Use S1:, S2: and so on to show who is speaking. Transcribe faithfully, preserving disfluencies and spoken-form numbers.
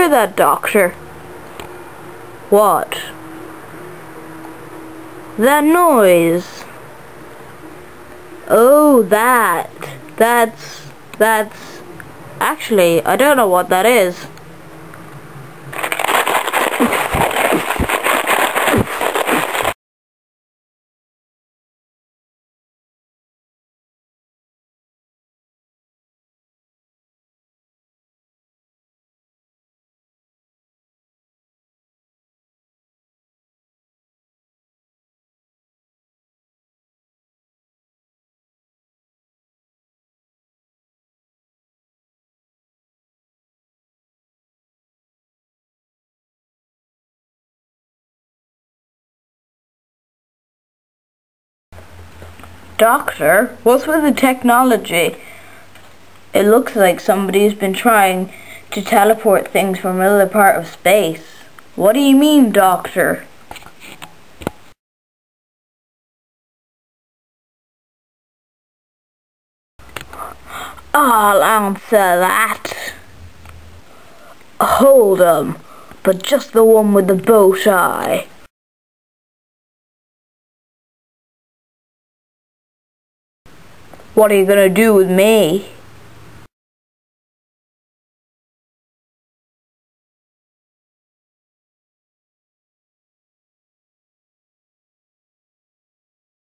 S1: hear that, Doctor? What? That noise. Oh, that. That's... That's... Actually, I don't know what that is. Doctor, what's with the technology? It looks like somebody's been trying to teleport things from another part of space. What do you mean, Doctor? I'll answer that. Hold 'em, but just the one with the bow tie. What are you gonna do with me?